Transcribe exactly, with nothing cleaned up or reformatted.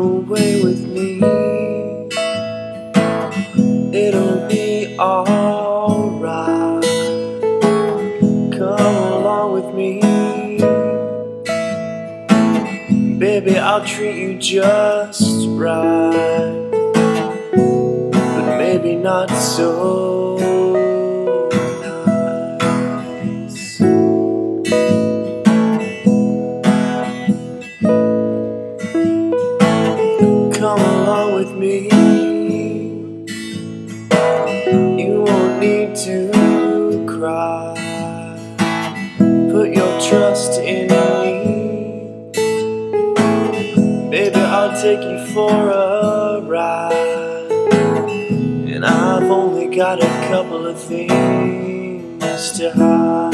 away with me. It'll be alright. Come along with me. Baby, I'll treat you just right, but maybe not so nice. Come along with me. You won't need to cry. Put your trust in me. Baby, I'll take you for a ride, and I've only got a couple of things to hide.